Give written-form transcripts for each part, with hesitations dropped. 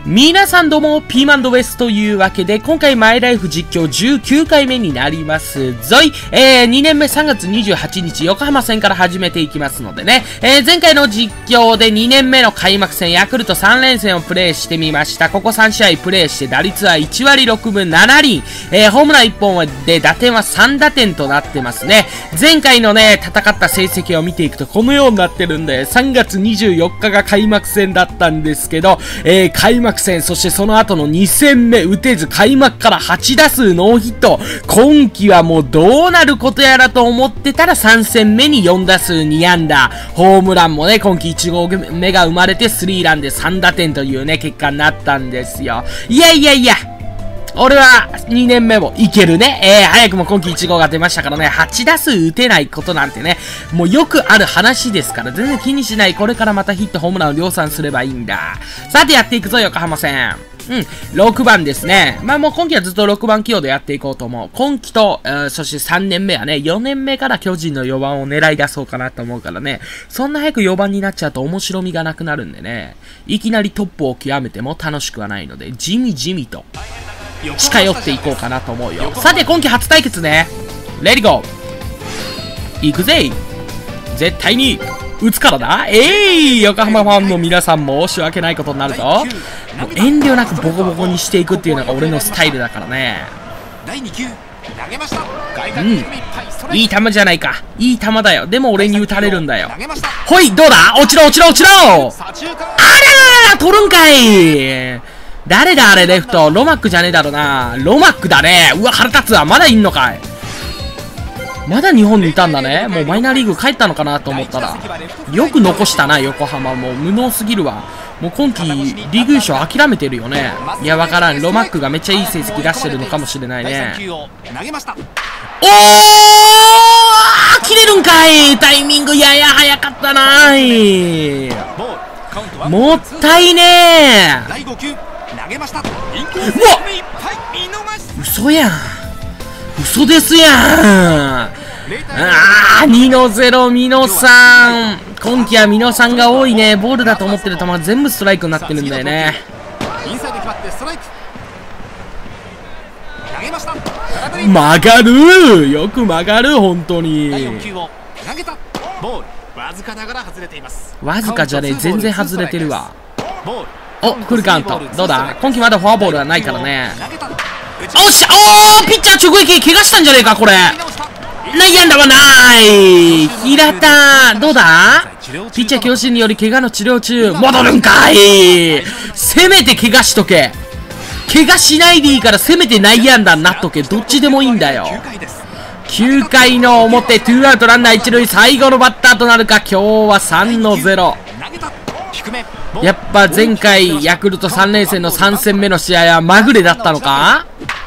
皆さんどうも、ピーマンドウェスというわけで、今回マイライフ実況19回目になりますぞい。2年目3月28日、横浜戦から始めていきますのでね、前回の実況で2年目の開幕戦、ヤクルト3連戦をプレイしてみました。ここ3試合プレイして、打率は1割6分7厘、ホームラン1本で打点は3打点となってますね。前回のね、戦った成績を見ていくと、このようになってるんで、3月24日が開幕戦だったんですけど、開幕戦、そしてその後の2戦目打てず、開幕から8打数ノーヒット。今季はもうどうなることやらと思ってたら3戦目に4打数2安打。ホームランもね、今季1号目が生まれてスリーランで3打点というね、結果になったんですよ。いや。俺は2年目もいけるね。早くも今季1号が出ましたからね、8打数打てないことなんてね、もうよくある話ですから、全然気にしない。これからまたヒット、ホームランを量産すればいいんだ。さてやっていくぞ、横浜戦。6番ですね。まあもう今季はずっと6番起用でやっていこうと思う。今季と、そして3年目はね、4年目から巨人の4番を狙い出そうかなと思うからね、そんな早く4番になっちゃうと面白みがなくなるんでね、いきなりトップを極めても楽しくはないので、地味と、近寄っていこうかなと思うよ。さて今季初対決ね。レディゴー行くぜ。絶対に打つからな。横浜ファンの皆さんも申し訳ないことになるぞ。もう遠慮なくボコボコにしていくっていうのが俺のスタイルだからね。いい球じゃないか。いい球だよ。でも俺に打たれるんだよ。ほい、どうだ。落ちろあら取るんかい。誰だあれ、レフト。ロマックじゃねえだろな。ロマックだね。うわ、腹立つわ。まだいんのかい。まだ日本にいたんだね。もうマイナーリーグ帰ったのかなと思ったら。よく残したな、横浜。もう無能すぎるわ。もう今季、リーグ優勝諦めてるよね。いや、わからん。ロマックがめっちゃいい成績出してるのかもしれないね。切れるんかい。タイミングやや早かったな。もったいねえ。うわ嘘やん。嘘ですやん。2-0、ミノさん。今季はミノさんが多いね。ボールだと思ってる球が全部ストライクになってるんだよね。曲がる。よく曲がる、本当に。わずかじゃねえ、全然外れてるわ。お、フルカウント。どうだ。今季まだフォアボールはないからね。落ちた。ピッチャー直撃。怪我したんじゃねえか、これ。内野安打はない。平田。どうだ。ピッチャー強振により怪我の治療中。戻るんかい。せめて怪我しとけ。怪我しないでいいから、せめて内野安打になっとけ。どっちでもいいんだよ。9回の表、2アウトランナー1塁、最後のバッターとなるか。今日は3-0。やっぱ前回ヤクルト3連戦の3戦目の試合はまぐれだったのか。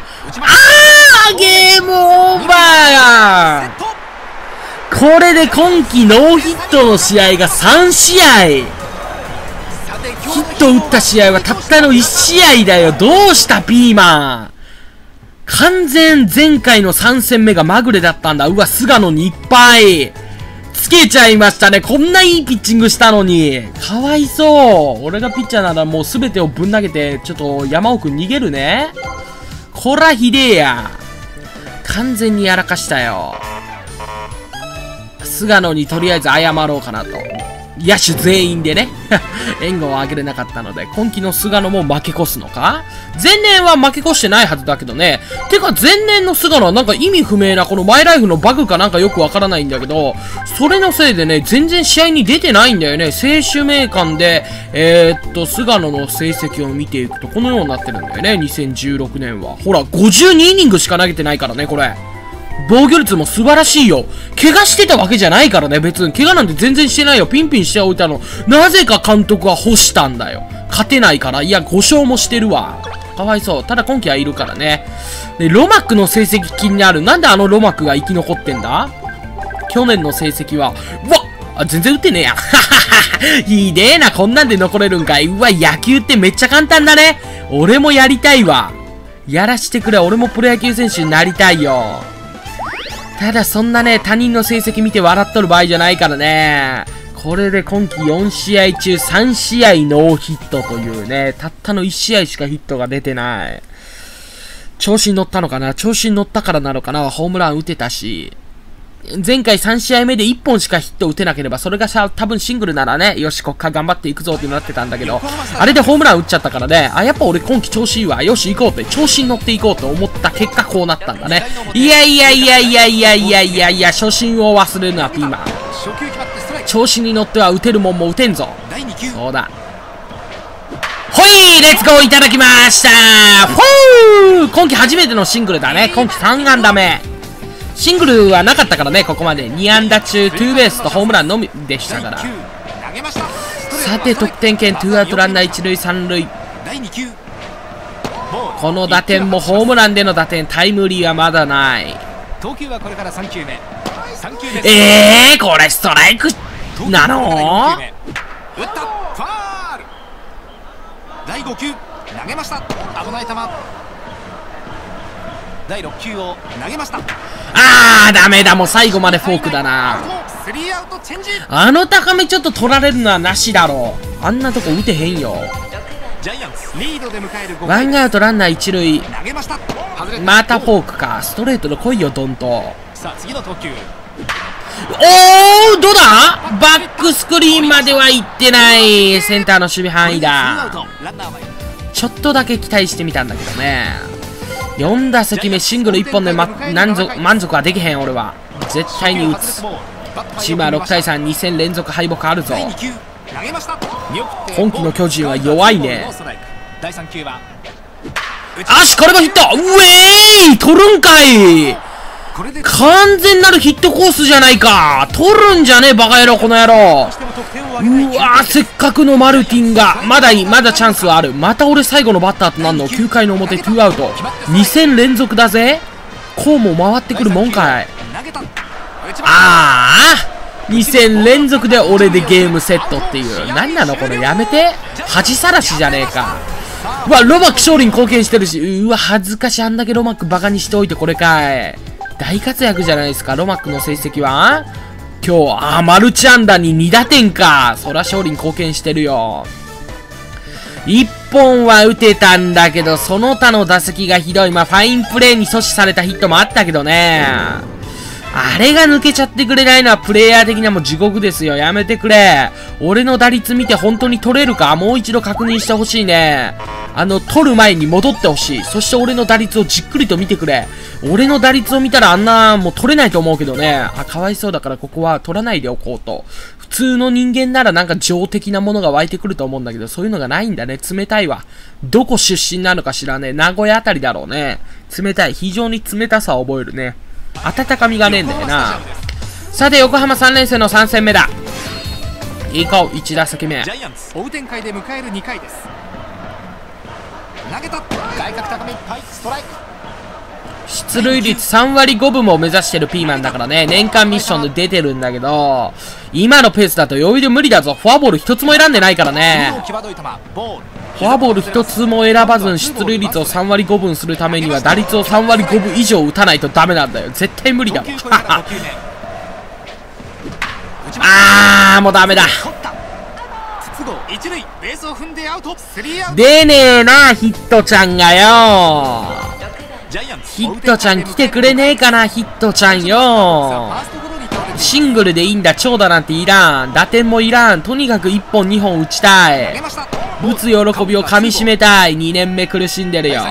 ゲームオーバーや。これで今季ノーヒットの試合が3試合。ヒット打った試合はたったの1試合だよ。どうしたピーマン。完全前回の3戦目がまぐれだったんだ。うわ、菅野にいっぱいつけちゃいましたね。こんないいピッチングしたのに。かわいそう。俺がピッチャーならもう全てをぶん投げて、ちょっと山奥逃げるね。こらひでえや。完全にやらかしたよ。菅野にとりあえず謝ろうかなと。野手全員でね。援護をあげれなかったので、今季の菅野も負け越すのか。前年は負け越してないはずだけどね。てか前年の菅野はなんか意味不明なこのマイライフのバグかなんかよくわからないんだけど、それのせいでね、全然試合に出てないんだよね。選手名鑑で、菅野の成績を見ていくとこのようになってるんだよね。2016年は。ほら、52イニングしか投げてないからね、これ。防御率も素晴らしいよ。怪我してたわけじゃないからね、別に。怪我なんて全然してないよ。ピンピンしておいたの。なぜか監督は干したんだよ。勝てないから。いや、5勝もしてるわ。かわいそう。ただ今季はいるからね。で、ロマックの成績気になる。なんであのロマックが生き残ってんだ。去年の成績は、全然打ってねえや。ひでえな、こんなんで残れるんかい。うわ、野球ってめっちゃ簡単だね。俺もやりたいわ。やらしてくれ。俺もプロ野球選手になりたいよ。ただそんなね、他人の成績見て笑っとる場合じゃないからね。 これで今季4試合中3試合ノーヒットというね、たったの1試合しかヒットが出てない。調子に乗ったのかな？調子に乗ったからなのかな？ホームラン打てたし。前回3試合目で1本しかヒット打てなければ、それが多分シングルならね、よし、こっから頑張っていくぞってなってたんだけど、あれでホームラン打っちゃったからね、あ、やっぱ俺今季調子いいわ、よし行こうって、調子に乗っていこうと思った結果こうなったんだね。いや、初心を忘れるな、ピーマン。調子に乗っては打てるもんも打てんぞ。そうだ。ほい、レッツゴーいただきました。フォー、今季初めてのシングルだね。今季3安打目。シングルはなかったからね、ここまで。2安打中、ツーベースとホームランのみでしたから。さて、得点圏、ツーアウトランナー1塁3塁。この打点もホームランでの打点、タイムリーはまだない。これストライクなの？ 第5球投げました。危ない球。第6球を投げました。 ダメだ、もう最後までフォークだな。あの高めちょっと取られるのはなしだろう。あんなとこ打てへんよ。ワンアウトランナー1塁。またフォークか。ストレートで来いよ、ドンと。 さあ次の投球。 どうだ？バックスクリーンまでは行ってない。センターの守備範囲だ。ちょっとだけ期待してみたんだけどね。4打席目シングル1本で、満足はできへん。俺は絶対に打つ。チームは6対3、2戦連続敗北あるぞ。今季の巨人は弱いね。あし、これもヒット。うえーい、取るんかい。完全なるヒットコースじゃないか。取るんじゃねえ、バカ野郎、この野郎。うわー、せっかくのマルティンが。まだいい、まだチャンスはある。また俺最後のバッターとなんの。9回の表、2アウト。2戦連続だぜ。こうも回ってくるもんかい。2戦連続で俺でゲームセットっていう。何なのこれ、やめて。恥さらしじゃねえか。うわ、ロマック勝利に貢献してるし。うわ、恥ずかしい。あんだけロマックバカにしておいてこれかい。大活躍じゃないですか、ロマックの成績は。今日、マルチ安打に2打点か。そら勝利に貢献してるよ。1本は打てたんだけど、その他の打席がひどい。ファインプレーに阻止されたヒットもあったけどね。あれが抜けちゃってくれないのはプレイヤー的にはもう地獄ですよ。やめてくれ。俺の打率見て本当に取れるかもう一度確認してほしいね。取る前に戻ってほしい。そして俺の打率をじっくりと見てくれ。俺の打率を見たらあんなもう取れないと思うけどね。かわいそうだからここは取らないでおこうと。普通の人間ならなんか情的なものが湧いてくると思うんだけど、そういうのがないんだね。冷たいわ。どこ出身なのか知らねえ。名古屋あたりだろうね。冷たい。非常に冷たさを覚えるね。温かみがねえんだよな。さて、横浜3連戦の3戦目だ。いこう、1打席目。 ジャイアンツ追う展開で迎える2回です。投げた。外角高めいっぱい、ストライク。 出塁率3割5分も目指してるピーマンだからね。年間ミッションで出てるんだけど、今のペースだと余裕で無理だぞ。フォアボール1つも選んでないからね。フォアボール1つも選ばず出塁率を3割5分するためには打率を3割5分以上打たないとダメなんだよ。絶対無理だもん。もうダメだ。出ねえな、ヒットちゃんがよ。ヒットちゃん来てくれねえかな、ヒットちゃんよ。シングルでいいんだ、長打なんていらん。打点もいらん。とにかく1本2本打ちたい。打つ喜びをかみしめたい。2年目苦しんでるよ。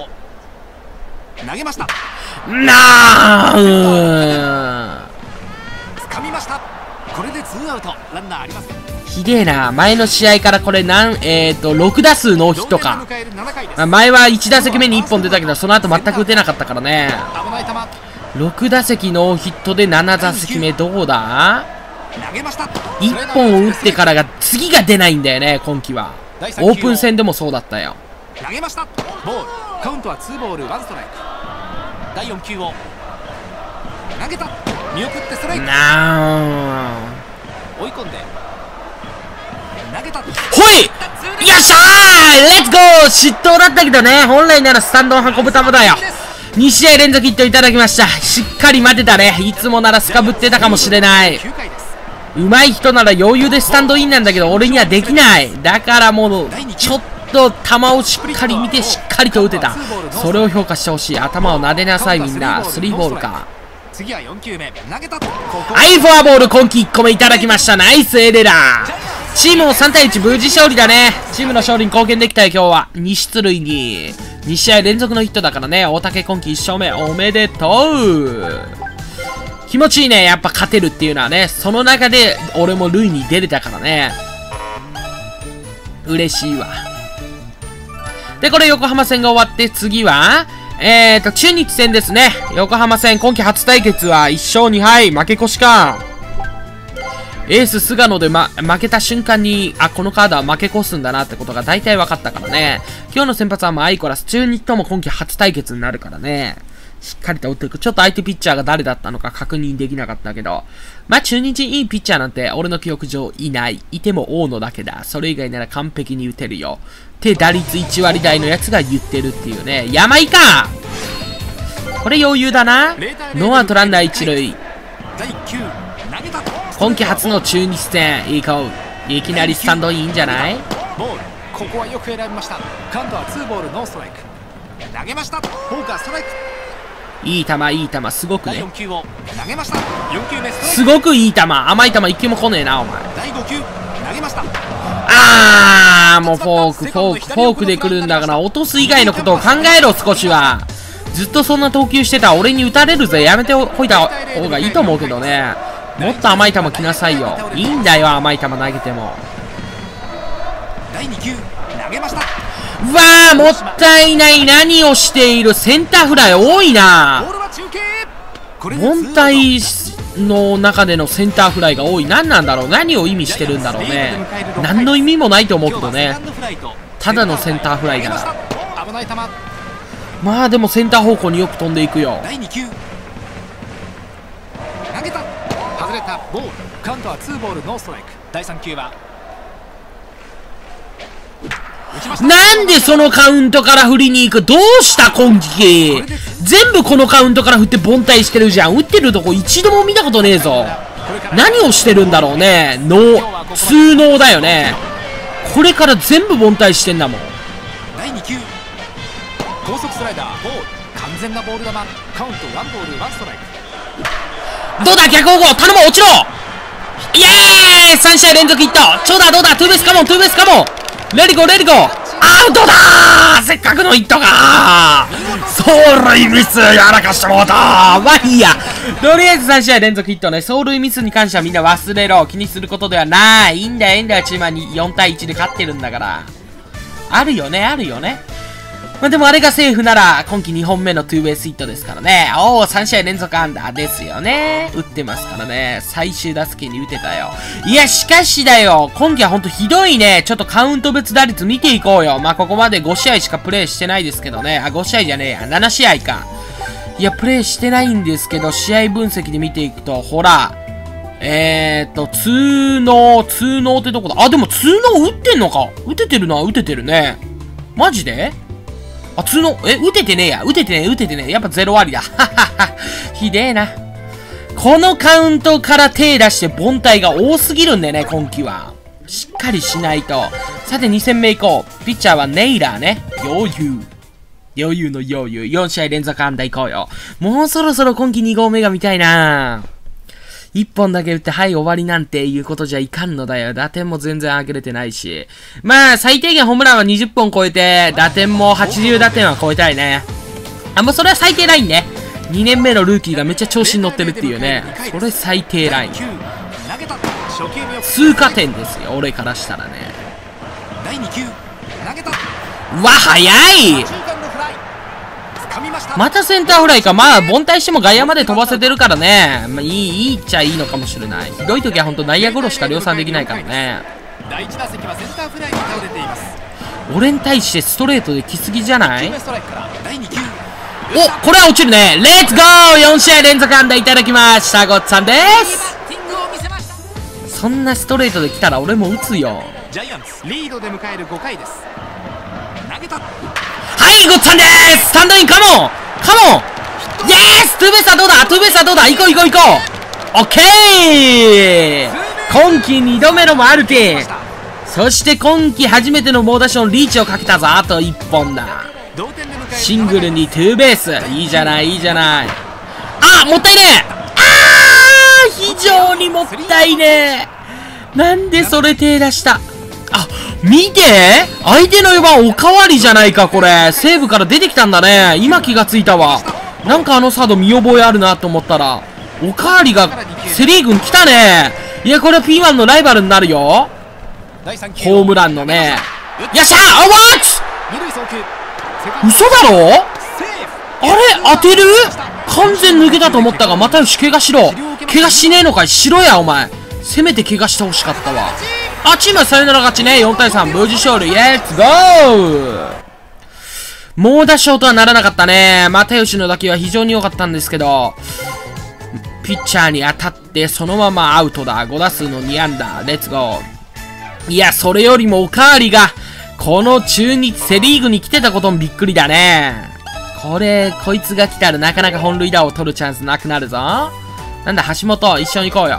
ひでえな。前の試合からこれ6打数ノーヒットか。前は1打席目に1本出たけど、その後全く打てなかったからね。6打席ノーヒットで7打席目どうだ？ 1 本を打ってからが次が出ないんだよね、今季は。オープン戦でもそうだったよ。投げました。ボール。カウントは2ボール1ストライク。第4球を投げた。見送ってストライク。追い込んで投げた。ほい。よっしゃー、レッツゴー。失投だったけどね、本来ならスタンドを運ぶ球だよ。2試合連続ヒットいただきました。しっかり待てたね。いつもならスカぶってたかもしれない。 上手い人なら余裕でスタンドインなんだけど、俺にはできない。だからもう、ちょっと球をしっかり見て、しっかりと打てた。それを評価してほしい。頭を撫でなさい、みんな。3ボールか。 次は4球目投げた。 はい、フォアボール、今季1個目いただきました。ナイスエレラー。チームも3対1、無事勝利だね。チームの勝利に貢献できたよ、今日は。2出塁に。2試合連続のヒットだからね。大竹今季1勝目、おめでとう。気持ちいいね、やっぱ勝てるっていうのはね。その中で、俺も塁に出れたからね。嬉しいわ。で、これ横浜戦が終わって、次は、中日戦ですね。横浜戦、今季初対決は1勝2敗、負け越しか。エース菅野で、負けた瞬間に、あ、このカードは負け越すんだなってことが大体分かったからね。今日の先発はアイコラス、中日とも今季初対決になるからね。しっかりと打っていく。ちょっと相手ピッチャーが誰だったのか確認できなかったけど。まあ、中日いいピッチャーなんて俺の記憶上いない。いても大野だけだ。それ以外なら完璧に打てるよ。って打率1割台のやつが言ってるっていうね。山井か！これ余裕だな。ノーアウトランナー1塁。今季初の中日戦。いきなりスタンドいいんじゃない？ ボール。ここはよく選びました。カウントは2ボールノーストライク。投げました。フォークはストライク。 いい球、すごくね。 すごくいい球、甘い球一球も来ねえな、お前。 第5球投げました。 もうフォークで来るんだから、落とす以外のことを考えろ、少しは。ずっとそんな投球してたら俺に打たれるぜ。やめておいた方がいいと思うけどね。もっと甘い球来なさいよ。いいんだよ、甘い球投げても。 第2球投げました。 うわー、もったいない。何をしている。センターフライ多いな。凡退の中でのセンターフライが多い。何なんだろう。何を意味してるんだろうね。何の意味もないと思うけどね。ただのセンターフライだな。まあでもセンター方向によく飛んでいくよ。 第2球投げた。外れた。ボール。カウントは2ボールノーストライク。第3球はなんでそのカウントから振りに行く。どうした今季。全部このカウントから振って凡退してるじゃん。打ってるとこ一度も見たことねえぞ。何をしてるんだろうね。通能だよね。これから全部凡退してんだもん。 第2球高速スライダーボール。完全なボール球。カウント1ボール1ストライク。 どうだ逆方向頼む落ちろ。イエーイ !3 試合連続ヒット。どうだトゥーベースカモンレディゴーアウトだー。せっかくのヒットが走塁ミスやらかしてもうたー。まあいいや。とりあえず3試合連続ヒットね。走塁ミスに関してはみんな忘れろ。気にすることではない。いいんだよ。チームは4対1で勝ってるんだから。あるよね。まあでもあれがセーフなら、今季2本目のツーベースヒットですからね。3試合連続安打ですよね。打ってますからね。最終打席に打てたよ。いや、しかしだよ。今季はほんとひどいね。ちょっとカウント別打率見ていこうよ。まあここまで5試合しかプレイしてないですけどね。5試合じゃねえや。7試合か。いや、プレイしてないんですけど、試合分析で見ていくと、ほら。通能ってどこだ。でも通能打ってんのか。打ててるね。マジで通能、打ててねえ。やっぱ0割だ。ひでえな。このカウントから手出して凡退が多すぎるんだよね、今季は。しっかりしないと。さて2戦目以降。ピッチャーはネイラーね。余裕の余裕。4試合連続安打いこうよ。もうそろそろ今季2号目が見たいな。1本だけ打って、はい、終わりなんていうことじゃいかんのだよ。打点も全然上げれてないし。まあ、最低限ホームランは20本超えて、打点も80打点は超えたいね。もうそれは最低ラインね。2年目のルーキーがめっちゃ調子に乗ってるっていうね。それ最低ライン。通過点ですよ、俺からしたらね。うわ、早い！またセンターフライか。まあ、凡退しても外野まで飛ばせてるからね。まあ、いいっちゃいいのかもしれない。ひどい時はほんと内野ゴロしか量産できないからね。俺に対してストレートで来すぎじゃない？これは落ちるね。レッツゴー !4 試合連続安打いただきました。ごっつぁんです。そんなストレートで来たら俺も打つよ。 ジャイアンツリードで迎える5回です。投げた。 はい、ごっつぁんです。スタンドインカモンイエース。トゥーベースはどうだ行こうオッケー。 今季2度目のマルティン。そして今季初めての猛打賞リーチをかけたぞ。あと1本だ。シングルにツーベース。いいじゃない、いいじゃない。あ、もったいねえ。非常にもったいねえ。なんでそれ手出した。あ、見て、相手の4番おかわりじゃないか。これ西武から出てきたんだね。今気がついたわ。なんかあのサード見覚えあるなと思ったらおかわりがセリーグに来たね。いや、これは P1 のライバルになるよ。ホームランのね。よっしゃー、あ、ワッツ嘘だろ。あれ当てる。完全抜けたと思ったが、またよし怪我しろ。怪我しねえのかい。しろやお前。せめて怪我してほしかったわ。あ、チームはサヨナラ勝ちね。4対3無事勝利。レッツゴー。猛打賞とはならなかったね。又吉の打球は非常に良かったんですけど、ピッチャーに当たってそのままアウトだ。5打数の2安打。レッツゴー。いや、それよりもおかわりがこの中日セリーグに来てたこともびっくりだね。こいつが来たらなかなか本塁打を取るチャンスなくなるぞ。なんだ、橋本、一緒に行こうよ。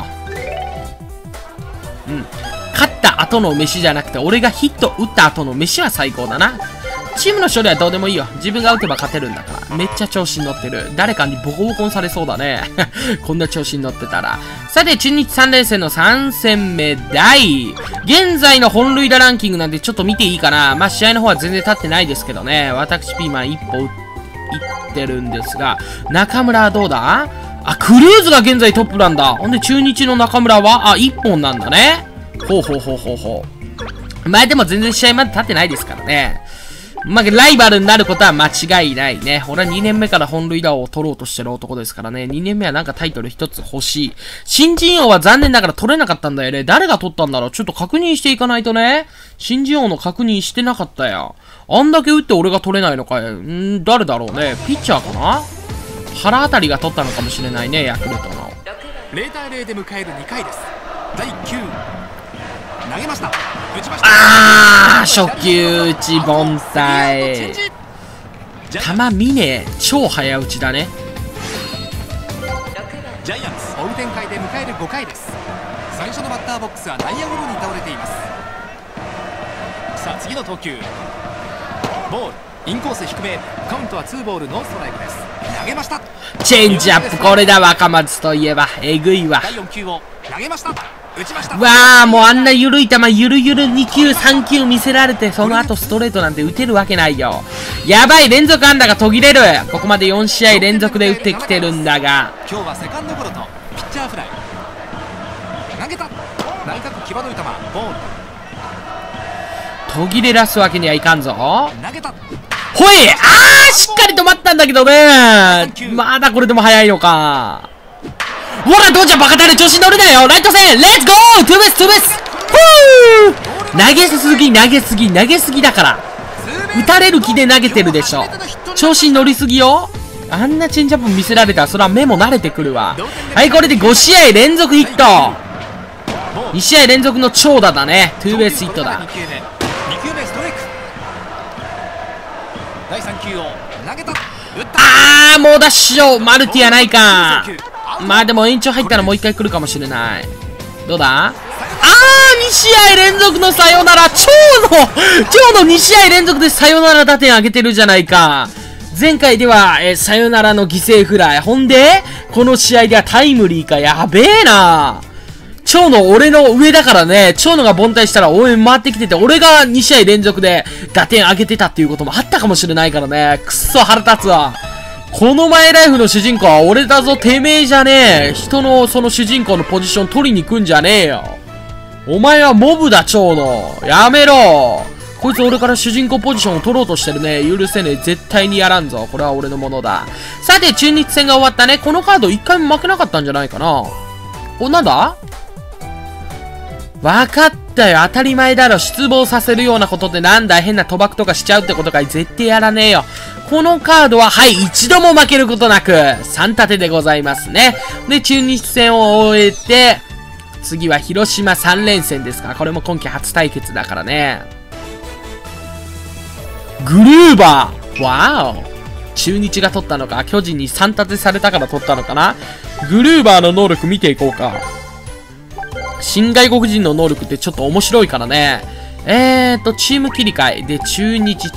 うん。勝った後の飯じゃなくて、俺がヒット打った後の飯は最高だな。チームの勝利はどうでもいいよ。自分が打てば勝てるんだから。めっちゃ調子に乗ってる。誰かにボコボコにされそうだね。こんな調子に乗ってたら。さて、中日3連戦の3戦目第。現在の本塁打ランキングなんでちょっと見ていいかな。まあ、試合の方は全然立ってないですけどね。私ピーマン1歩打ってるんですが、中村はどうだ。あ、クルーズが現在トップなんだ。ほんで中日の中村は、1本なんだね。ほうほうほうほうほう。まあでも全然試合まで立ってないですからね。まあ、ライバルになることは間違いないね。俺は2年目から本塁打を取ろうとしてる男ですからね。2年目はなんかタイトル1つ欲しい。新人王は残念ながら取れなかったんだよね。誰が取ったんだろう。ちょっと確認していかないとね。新人王の確認してなかったよ。あんだけ打って俺が取れないのかい。誰だろうね。ピッチャーかな。原あたりが取ったのかもしれないね。ヤクルトの。 0対0で迎える2回です。第9投げました。打ちました。 あー、初球打ち凡退。球見ねえ。超早打ちだね。 ジャイアンツ追う展開で迎える5回です。最初のバッターボックスは内野ゴロに倒れています。さあ次の投球、ボールインコース低め、カウントは2ボールノーストライクです。投げました。 チェンジアップ。これだ、若松といえばえぐいわ。 第4球を投げました。打ちました。 わあ、もうあんな緩い球ゆるゆる2球3球見せられて、その後ストレートなんて打てるわけないよ。やばい、連続安打が途切れる。ここまで4試合連続で打ってきてるんだが、 今日はセカンドゴロとピッチャーフライ。投げた。内角際どい球、ボール。 途切れらすわけにはいかんぞ。 投げた。 ほい、あー、しっかり止まったんだけどね。まだこれでも早いのか。ほら、どうじゃバカタレ調子に乗るなよ。ライト線、レッツゴー。トゥーベース、トゥーベース。ふー、投げすぎだから。打たれる気で投げてるでしょ。調子に乗りすぎよ。あんなチェンジアップ見せられたらそれは目も慣れてくるわ。はい、これで5試合連続ヒット。2試合連続の長打だね。トゥーベースヒットだ。 第3球を投げた。 あー、もうダッシュマルティやないか。まあでも延長入ったらもう一回来るかもしれない。どうだ。あー、2試合連続のサヨナラ。超の2試合連続でサヨナラ打点上げてるじゃないか。前回では、サヨナラの犠牲フライ。ほんでこの試合ではタイムリーか。やべえな。長野俺の上だからね。長野が凡退したら応援回ってきてて、俺が2試合連続で打点上げてたっていうこともあったかもしれないからね。くっそ腹立つわ。このマイライフの主人公は俺だぞ。てめえじゃねえ。人のその主人公のポジション取りに来んじゃねえよ。お前はモブだ、長野。やめろ。こいつ俺から主人公ポジションを取ろうとしてるね。許せねえ。絶対にやらんぞ。これは俺のものだ。さて、中日戦が終わったね。このカード一回も負けなかったんじゃないかな。お、なんだ？わかったよ。当たり前だろ。失望させるようなことってなんだ。変な賭博とかしちゃうってことか。絶対やらねえよ。このカードは、はい、一度も負けることなく、3立てでございますね。で、中日戦を終えて、次は広島3連戦ですから、これも今季初対決だからね。グルーバー。わーお。中日が取ったのか、巨人に3立てされたから取ったのかな。グルーバーの能力見ていこうか。 新外国人の能力ってちょっと面白いからね。チーム切り替え。で、中日。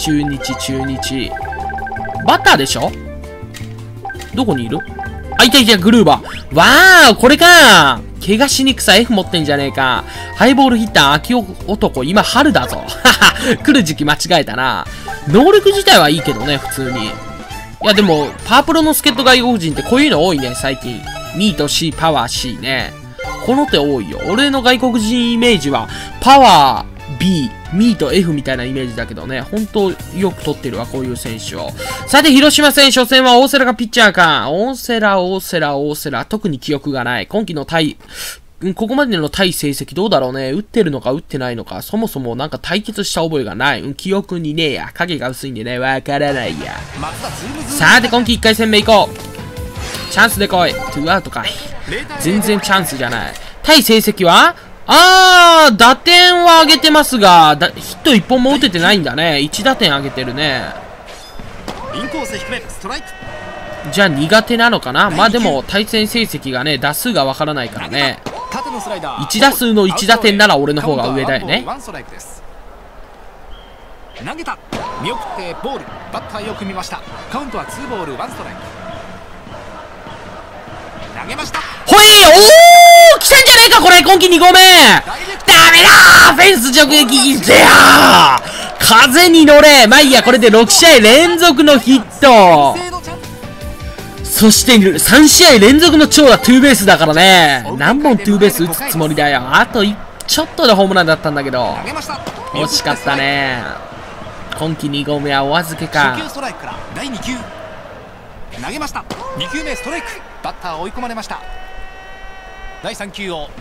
バッターでしょ？どこにいる？あ、いた、グルーバー。わー、これか。怪我しにくさ F 持ってんじゃねえか。ハイボールヒッター、秋男、今春だぞ。はは、来る時期間違えたな。能力自体はいいけどね、普通に。いや、でも、パープロの助っ人外国人ってこういうの多いね、最近。ミート C、パワー C ね。この手多いよ。俺の外国人イメージは、パワー B、ミート F みたいなイメージだけどね。本当よく取ってるわ、こういう選手を。さて、広島戦初戦は大瀬良がピッチャーか。大瀬良。特に記憶がない。今季のここまでの対成績どうだろうね。打ってるのか打ってないのか。そもそもなんか対決した覚えがない。記憶にねえや。影が薄いんでね。わからないや。さて、今季1回戦目行こう。チャンスで来い。2アウトかい。全然チャンスじゃない。対成績は打点は上げてますが、ヒット1本も打ててないんだね。1打点上げてるね。じゃあ苦手なのかな。まあでも対戦成績がね、打数がわからないからね。1打数の1打点なら俺の方が上だよね。 投げた、見送ってボール。バッターよく見ました。カウントは2ボール1ストライク。投げました。 ほい、おー、来たんじゃねえかこれ。今季2号目。ダメだー、フェンス直撃ぜやー。風に乗れ。まあいいや、これで6試合連続のヒット。そして3試合連続の長打ツーベースだからね。何本ツーベース打つつもりだよ。あとちょっとでホームランだったんだけど、惜しかったね。今季2号目はお預けか。 初球ストライクから第2球投げました。2球目ストライク。バッター追い込まれました。第3球を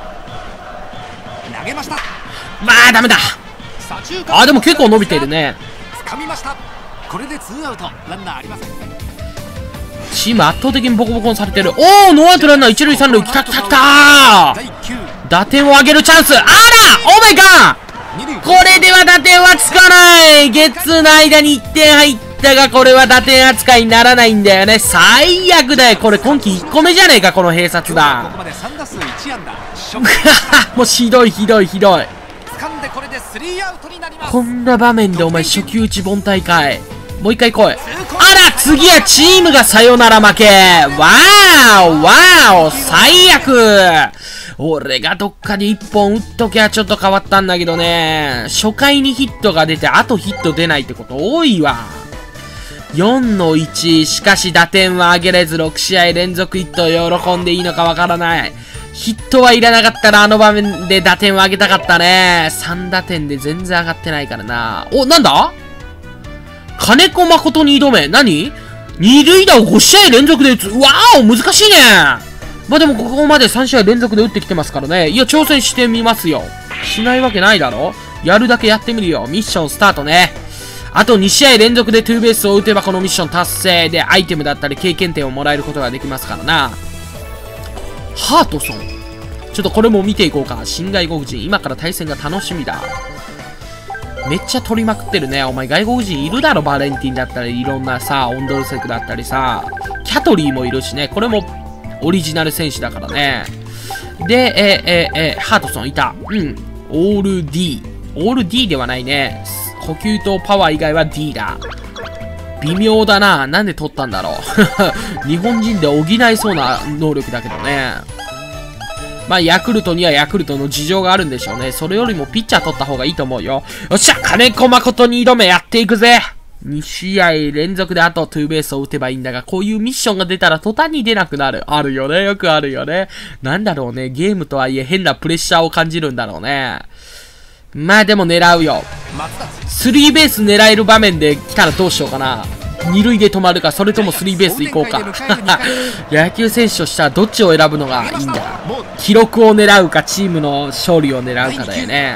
投げました。 まあダメだ。あ、でも結構伸びてるね。 掴みました。これで2アウト、ランナーありません。 チーム圧倒的にボコボコにされてる。おお、ノーアウトランナー一塁三塁。きた打点を上げるチャンス。あら、オメガこれでは打点はつかない。ゲッツーの間に1点入ったが、これは打点扱いにならないんだよね。最悪だよ。これ今季1個目じゃねえか、この併殺だ。もうひどい。こんな場面でお前初球打ち凡退かい。もう一回来い。あら、次はチームがサヨナラ負け。わー最悪。俺がどっかに1本打っときゃちょっと変わったんだけどね。初回にヒットが出て、あとヒット出ないってこと多いわ。4の1。しかし打点は上げれず6試合連続ヒット。喜んでいいのかわからない。ヒットはいらなかったらあの場面で打点を上げたかったね。3打点で全然上がってないからな。お、なんだ金子誠に挑め。何？二塁打を5試合連続で打つ。わーお、難しいね。まあでもここまで3試合連続で打ってきてますからね。いや、挑戦してみますよ。しないわけないだろ。やるだけやってみるよ。ミッションスタートね。あと2試合連続でツーベースを打てばこのミッション達成でアイテムだったり経験点をもらえることができますからな。ハートソン。ちょっとこれも見ていこうか。新外国人。今から対戦が楽しみだ。めっちゃ取りまくってるね。お前外国人いるだろ。バレンティンだったり、いろんなさ、オンドルセクだったりさ、キャトリーもいるしね。これもオリジナル選手だからね。で、ハートソンいた。オール D。オール D ではないね。呼吸とパワー以外は D だ。微妙だな。なんで取ったんだろう。日本人で補えそうな能力だけどね。まあ、ヤクルトにはヤクルトの事情があるんでしょうね。それよりもピッチャー取った方がいいと思うよ。よっしゃ、金子誠に挑め、やっていくぜ。2試合連続であとツーベースを打てばいいんだが、こういうミッションが出たら途端に出なくなる。あるよね。よくあるよね。なんだろうね。ゲームとはいえ変なプレッシャーを感じるんだろうね。まあでも狙うよ。スリーベース狙える場面で来たらどうしようかな。二塁で止まるか、それともスリーベース行こうか。野球選手としてはどっちを選ぶのがいいんだ。記録を狙うか、チームの勝利を狙うかだよね。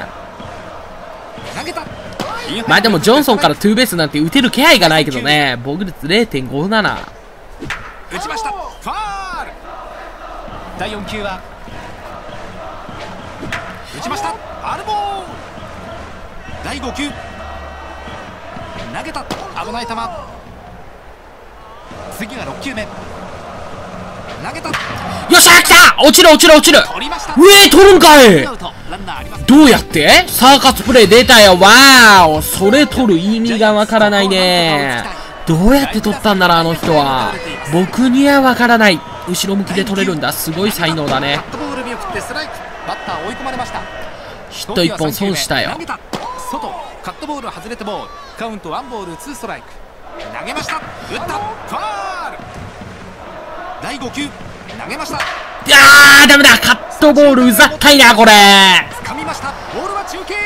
まあでもジョンソンからツーベースなんて打てる気配がないけどね。防御率 0.57。 打ちました。ファール。第4球は打ちました。ファウルボール。第5球投げた。危ない球。次が6球目。 投げた。 よっしゃ来た。落ちる落ちる落ちる。 取りました。 取るんかい。 アウト。ランナーありません。 どうやってサーカスプレイ出たよ。わーお。それ取る意味がわからないね。どうやって取ったんだろう、あの人は。僕にはわからない。後ろ向きで取れるんだ。すごい才能だね。 カットボール見送ってストライク。バッター追い込まれました。 ヒット1本損したよ。 投げた。外。カットボール外れてボール。カウント1ボール2ストライク。投げました。打った。ファール。第5球。投げました。 ダメだ。カットボールうざったいな、これ。 掴みました。ボールは中継。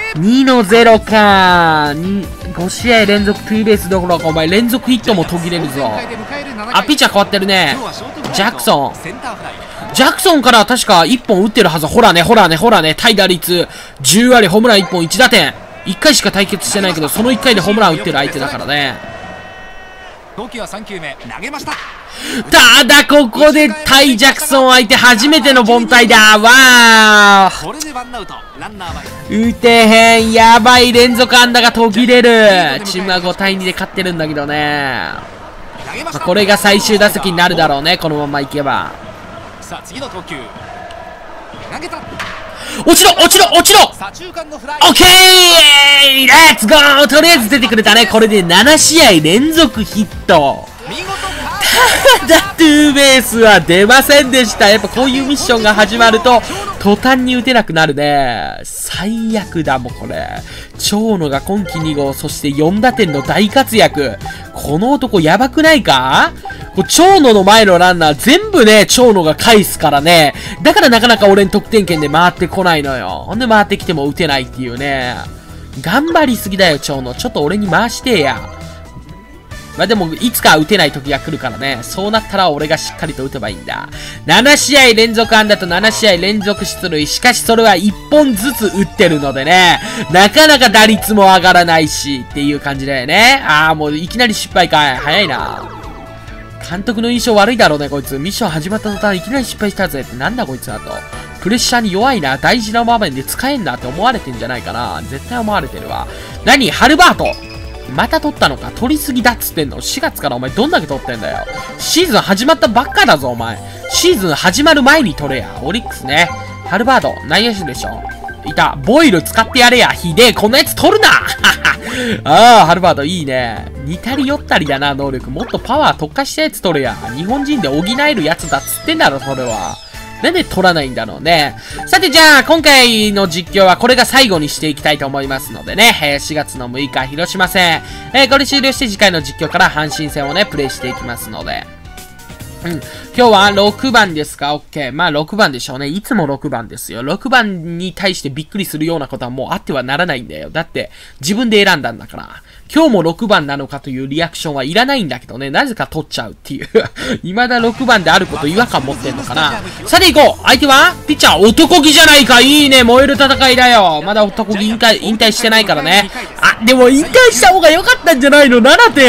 2-0か。5試合連続ツーベースどころか、お前連続ヒットも途切れるぞ。あ、ピッチャー変わってるね。ジャクソン。ジャクソンから確か1本打ってるはず。ほらね、ほらね、ほらね。対打率10割、ホームラン1本1打点。1回しか対決してないけど、その1回でホームラン打ってる相手だからね。 投球は3球目。投げました。 ただここで対ジャクソン相手初めての凡退だ。わー。 これでワンアウト。ランナー前。 打てへん。やばい。連続安打が途切れる。チームは5対2で勝ってるんだけどね。これが最終打席になるだろうね。このままいけば。 さあ次の投球。投げた。 落ちろ落ちろ落ちろ。 左中間のフライ。 オッケー。レッツゴー。とりあえず出てくれたね。これで7試合連続ヒット。 見事ただツーベースは出ませんでした。やっぱこういうミッションが始まると途端に打てなくなるね。最悪だもんこれ。長野が今季2号、そして4打点の大活躍。この男やばくないか？長野の前のランナー全部ね、長野が返すからね。だからなかなか俺に得点圏で回ってこないのよ。ほんで回ってきても打てないっていうね。頑張りすぎだよ長野。ちょっと俺に回してや。まあでも、いつか打てない時が来るからね。そうなったら俺がしっかりと打てばいいんだ。7試合連続安打と7試合連続出塁。しかしそれは1本ずつ打ってるのでね。なかなか打率も上がらないし、っていう感じだよね。もういきなり失敗かい。早いな。監督の印象悪いだろうね、こいつ。ミッション始まった途端いきなり失敗したぜって。なんだこいつだと。プレッシャーに弱いな。大事な場面で使えんなって思われてんじゃないかな。絶対思われてるわ。何？ハルバート。また取ったのか。取りすぎだっつってんの。4月からお前どんだけ取ってんだよ。シーズン始まったばっかだぞお前。シーズン始まる前に取れや。オリックスね。ハルバード内野手でしょ。いた。ボイル使ってやれや。ひでえ。こんなやつ取るなハルバードいいね。似たり寄ったりだな能力。もっとパワー特化したやつ取れや。日本人で補えるやつだっつってんだろそれは。なんで取らないんだろうね。さてじゃあ、今回の実況はこれが最後にしていきたいと思いますのでね。4月の6日、広島戦。これ終了して次回の実況から阪神戦をね、プレイしていきますので。今日は6番ですか？ OK。まあ6番でしょうね。いつも6番ですよ。6番に対してびっくりするようなことはもうあってはならないんだよ。だって自分で選んだんだから。今日も6番なのかというリアクションはいらないんだけどね。なぜか取っちゃうっていう。未だ6番であること違和感持ってんのかな。さて行こう。相手はピッチャー男気じゃないか。いいね。燃える戦いだよ。まだ男気引退してないからね。でも引退した方が良かったんじゃないの？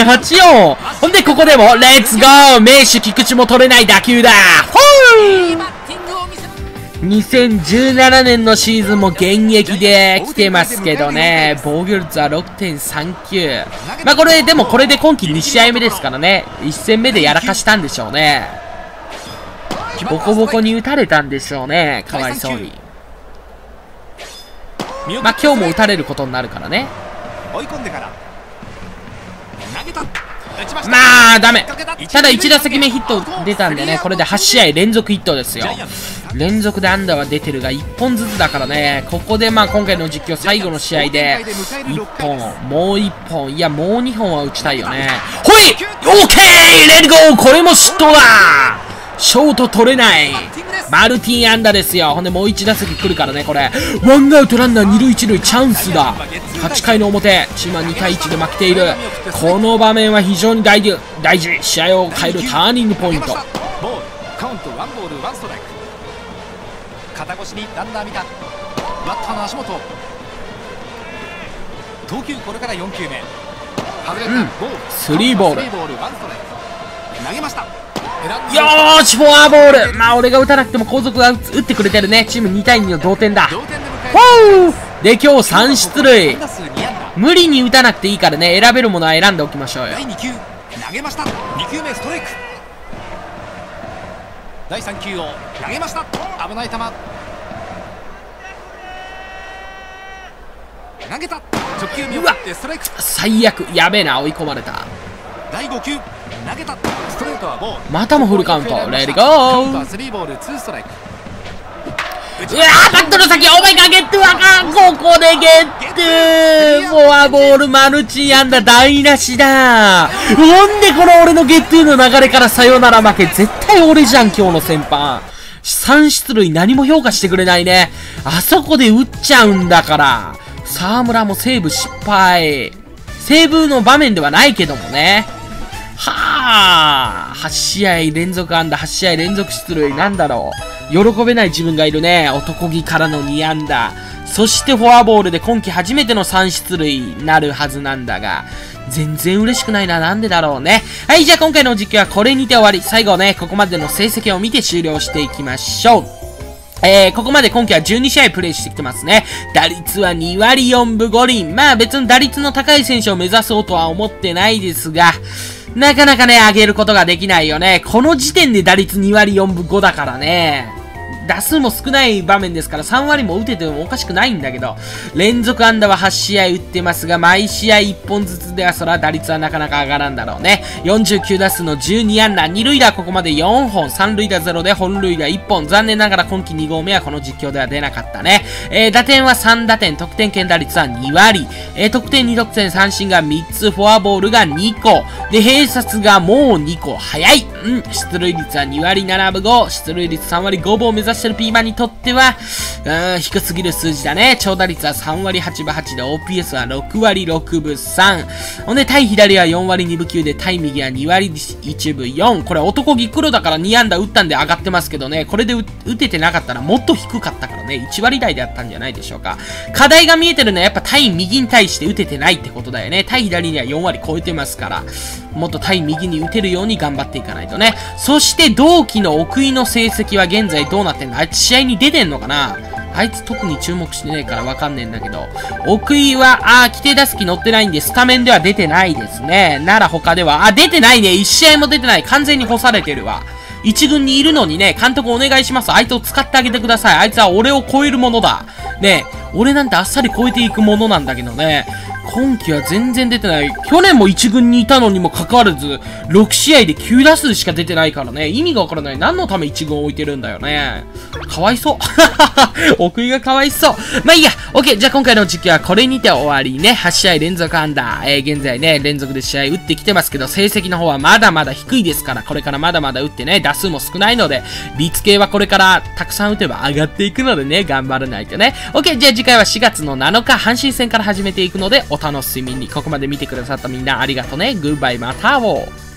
7.84。ほんでここでもレッツゴー。名手菊池も取れない打球だ。2017年のシーズンも現役で来てますけどね。防御率は 6.39。まあこれ、でもこれで今季2試合目ですからね。1戦目でやらかしたんでしょうね。ボコボコに打たれたんでしょうね。かわいそうに。まあ今日も打たれることになるからね。 追い込んでから投げた。 まあダメ。ただ1打席目ヒット出たんでね。これで8試合連続ヒットですよ。連続で安打は出てるが1本ずつだからね。ここでまあ今回の実況最後の試合で1本もう1本いやもう2本は打ちたいよね。ほい OK レッツゴー。これも失投だ。ショート取れない。マルティン安打ですよ。ほんでもう1打席来るからね。これワンアウトランナー2塁1塁チャンスだ。8回の表チームは2対1で負けている。この場面は非常に大事。試合を変えるターニングポイント。 ボールカウント1ボール1ストライク。肩越しにランナー見た。バッターの足元。投球これから4球目。外れた。ボール 3ボール 1ストライク。投げました。 よーしフォアボール。まあ俺が打たなくても後続が打ってくれてるね。チーム2対2の同点だ。で今日3出塁。無理に打たなくていいからね。選べるものは選んでおきましょうよ。 第2球投げました。2球目ストライク。 第3球を投げました。危ない球投げた。直球見送ってストライク。 最悪。やべえな、追い込まれた。 第5球投げた。ストレートはボール。 またもフルカウント。レディゴカウントはー。 3ボール2ストライク。 うわー、バットの先、お前がゲットわかん。ここでゲット。フォアボール、マルチ安打、台無しだ。なんでこの俺のゲットの流れからサヨナラ負け。絶対俺じゃん、今日の先輩。3出塁何も評価してくれないね。あそこで打っちゃうんだから。沢村もセーブ失敗。セーブの場面ではないけどもね。はぁ、8試合連続安打、8試合連続出塁、なんだろう。喜べない自分がいるね。男気からの2安打。そしてフォアボールで今季初めての3出塁になるはずなんだが、全然嬉しくないな。なんでだろうね。はい、じゃあ今回の実況はこれにて終わり。最後ね、ここまでの成績を見て終了していきましょう。ここまで今季は12試合プレイしてきてますね。打率は2割4分5厘。まあ別に打率の高い選手を目指そうとは思ってないですが、なかなかね、上げることができないよね。この時点で打率2割4分5だからね。打数も少ない場面ですから3割も打ててもおかしくないんだけど、連続安打は8試合打ってますが、毎試合1本ずつではそら打率はなかなか上がらんだろうね。49打数の12安打、2塁打ここまで4本、3塁打0で本塁打1本。残念ながら今季2号目はこの実況では出なかったね。打点は3打点、得点圏打率は2割。得点2得点、三振が3つ、フォアボールが2個。で、併殺がもう2個。早い。出塁率は2割7分5。出塁率3割5分を目指してるピーマンにとっては、低すぎる数字だね。長打率は3割8分8で、OPS は6割6分3。ほんで、対左は4割2分9で、対右は2割1分4。これ男気黒だから2安打打ったんで上がってますけどね。これで打ててなかったらもっと低かったからね。1割台であったんじゃないでしょうか。課題が見えてるのはやっぱ対右に対して打ててないってことだよね。対左には4割超えてますから、もっと対右に打てるように頑張っていかないとね。そして同期の奥井の成績は現在どうなってんの？あいつ試合に出てんのかな？あいつ特に注目してねえからわかんねえんだけど。奥井は、規定打席乗ってないんで、スタメンでは出てないですね。なら他では、出てないね。1試合も出てない。完全に干されてるわ。一軍にいるのにね、監督お願いします。あいつを使ってあげてください。あいつは俺を超えるものだ。ねえ、俺なんてあっさり超えていくものなんだけどね。今季は全然出てない。去年も一軍にいたのにもかかわらず、6試合で9打数しか出てないからね。意味がわからない。何のため一軍を置いてるんだよね。かわいそう。奥井がかわいそう。まあいいや。OK。じゃあ今回の実況はこれにて終わりね。8試合連続安打。現在ね、連続で試合打ってきてますけど、成績の方はまだまだ低いですから、これからまだまだ打ってね、打数も少ないので、率系はこれからたくさん打てば上がっていくのでね、頑張らないとね。OK。じゃあ次回は4月の7日、阪神戦から始めていくので、お楽しみに。ここまで見てくださったみんなありがとね。グッバイ、また会おう。